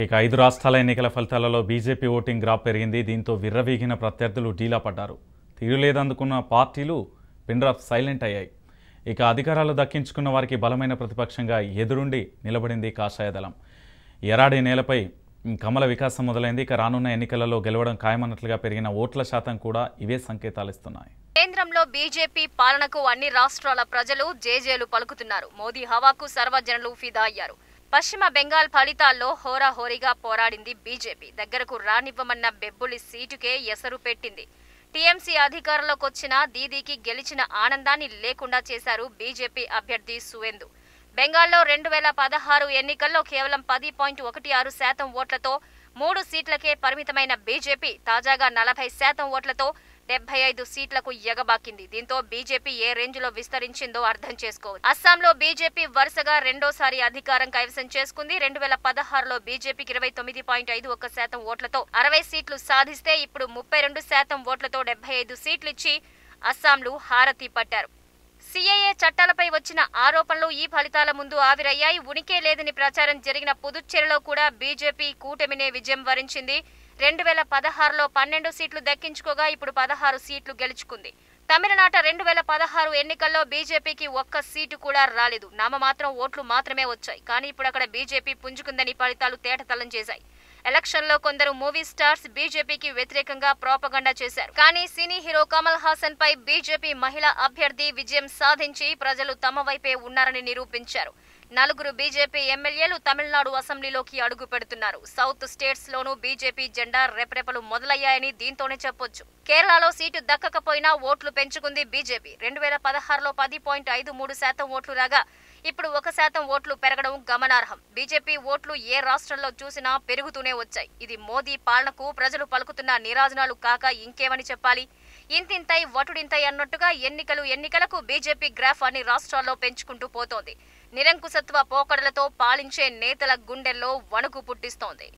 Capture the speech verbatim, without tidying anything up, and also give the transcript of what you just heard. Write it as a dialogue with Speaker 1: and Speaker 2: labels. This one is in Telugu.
Speaker 1: ఇక ఐదు రాష్ట్రాల ఎన్నికల ఫలితాలలో బీజేపీ ఓటింగ్ గ్రాఫ్ పెరిగింది. దీంతో విర్రవీగిన ప్రత్యర్థులు ఢీలా పడ్డారు. తీరులేదందుకున్న పార్టీలు పిన్ డ్రాప్ సైలెంట్ అయ్యాయి. ఇక అధికారాలు దక్కించుకున్న వారికి బలమైన ప్రతిపక్షంగా ఎదురుండి నిలబడింది కాషాయ దళం. ఎరాడి నేలపై కమల వికాసం మొదలైంది. ఇక రానున్న ఎన్నికలలో గెలవడం ఖాయమన్నట్లుగా పెరిగిన ఓట్ల శాతం కూడా ఇవే సంకేతాలు ఇస్తున్నాయి.
Speaker 2: కేంద్రంలో బీజేపీ పాలనకు అన్ని రాష్ట్రాల ప్రజలు జేజేలు పలుకుతున్నారు. మోదీ హవాకు సర్వజనులు ఫిదా అయ్యారు. పశ్చిమ బెంగాల్ ఫలితాల్లో హోరాహోరీగా పోరాడింది బీజేపీ. దగ్గరకు రానివ్వమన్న బెబ్బులి సీటుకే ఎసరు పెట్టింది. టీఎంసీ అధికారంలోకి వచ్చిన దీదీకి గెలిచిన ఆనందాన్ని లేకుండా చేశారు బీజేపీ అభ్యర్థి సువేందు. బెంగాల్లో రెండు వేల పదహారు ఎన్నికల్లో కేవలం పది పాయింట్ ఒకటి ఆరు శాతం ఓట్లతో మూడు సీట్లకే పరిమితమైన బీజేపీ తాజాగా నలభై శాతం ఓట్లతో డెబ్బై ఐదు సీట్లకు ఎగబాకింది. దీంతో బీజేపీ ఏ రేంజ్ లో విస్తరించిందో అర్థం చేసుకోవచ్చు. అస్సాంలో బీజేపీ వరుసగా రెండోసారి అధికారం కైవసం చేసుకుంది. రెండు వేల పదహారులో బీజేపీకి ఇరవై తొమ్మిది పాయింట్ ఐదు ఒక్క శాతం ఓట్లతో అరవై సీట్లు సాధిస్తే ఇప్పుడు ముప్పై రెండు శాతం ఓట్లతో డెబ్బై ఐదు సీట్లిచ్చి అస్సాంలు హారతి పట్టారు. సీఏఏ చట్టాలపై వచ్చిన ఆరోపణలు ఈ ఫలితాల ముందు ఆవిరయ్యాయి. ఉనికే లేదని ప్రచారం జరిగిన పుదుచ్చేరిలో కూడా బీజేపీ కూటమినే విజయం వరించింది. రెండు వేల పదహారులో పన్నెండు సీట్లు దక్కించుకోగా ఇప్పుడు పదహారు సీట్లు గెలుచుకుంది. తమిళనాట రెండు వేల పదహారు ఎన్నికల్లో బీజేపీకి ఒక్క సీటు కూడా రాలేదు. నామమాత్రం ఓట్లు మాత్రమే వచ్చాయి. కానీ ఇప్పుడు అక్కడ బీజేపీ పుంజుకుందని ఫలితాలు తేటతల్లం చేశాయి. ఎలక్షన్ లో కొందరు మూవీ స్టార్స్ బీజేపీకి వ్యతిరేకంగా ప్రోపగండా చేశారు. కానీ సినీ హీరో కమల్ హాసన్ పై బీజేపీ మహిళా అభ్యర్థి విజయం సాధించి ప్రజలు తమ వైపే ఉన్నారని నిరూపించారు. నలుగురు బీజేపీ ఎమ్మెల్యేలు తమిళనాడు అసెంబ్లీలోకి అడుగు పెడుతున్నారు. సౌత్ స్టేట్స్ లోనూ బీజేపీ జెండా రెపరెపలు మొదలయ్యాయని దీంతోనే చెప్పొచ్చు. కేరళలో సీటు దక్కకపోయినా ఓట్లు పెంచుకుంది బీజేపీ. రెండు వేల పదహారులో పది పాయింట్ ఐదు మూడు శాతం ఓట్లు రాగా ఇప్పుడు ఒక శాతం ఓట్లు పెరగడం గమనార్హం. బీజేపీ ఓట్లు ఏ రాష్ట్రంలో చూసినా పెరుగుతూనే వచ్చాయి. ఇది మోదీ పాలనకు ప్రజలు పలుకుతున్న నీరాజనాలు కాక ఇంకేమని చెప్పాలి. ఇంతింతై వటుడింతై అన్నట్టుగా ఎన్నికలు ఎన్నికలకు బీజేపీ గ్రాఫ్ అన్ని రాష్ట్రాల్లో పెంచుకుంటూ పోతోంది. నిరంకుశత్వ పోకడలతో పాలించే నేతల గుండెల్లో వణుకు పుట్టిస్తోంది.